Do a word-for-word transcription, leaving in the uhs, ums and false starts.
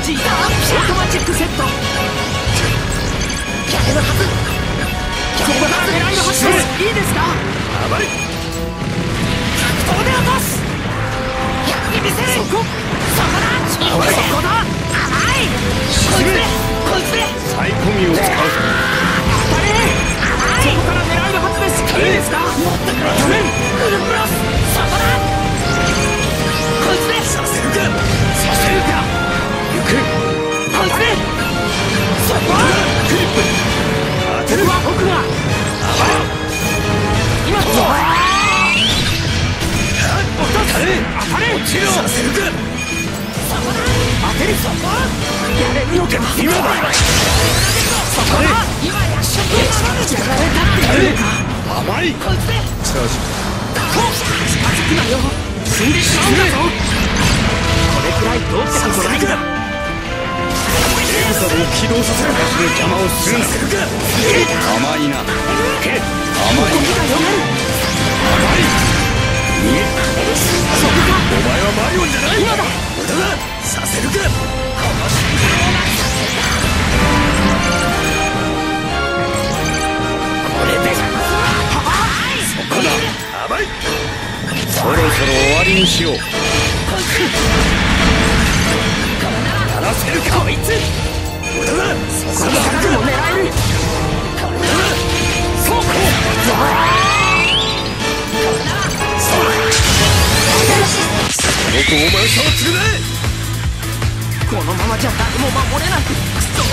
ジーターオートマチックセット。やれるはず。ここから狙いの発射いいですか。 暴れ格闘で落とす。やってみせる。そこそこだそこだ。甘いこいつでこいつでサイコミを使う。 当たれ。甘いそこから狙いのはずです。いいですか。もっとくれフルプラス。そこだこいつでさせるかさせるか。行くこいつでそこだクリップ当てるは僕が今こそ落とす当たれ落ちろさせるかそこだ当てるそこやれるのか今だそこだ今やっしょやられたっていうのか甘いこいつでチャージ近づくなよ死んでしまうんだぞこれくらいどうってことないんだレーザーを起動させる邪魔をするせるか甘いなけ甘い動きが読める甘い逃げそこかお前はマリオンじゃない今だ無駄ださせるかこの瞬間をなくさせるかこれでそこだ甘いそろそろ終わりにしようやらせるかこいつ無駄だそこだそこも狙えるそうこ僕お前さを継ぐねこのままじゃ誰も守れないクソ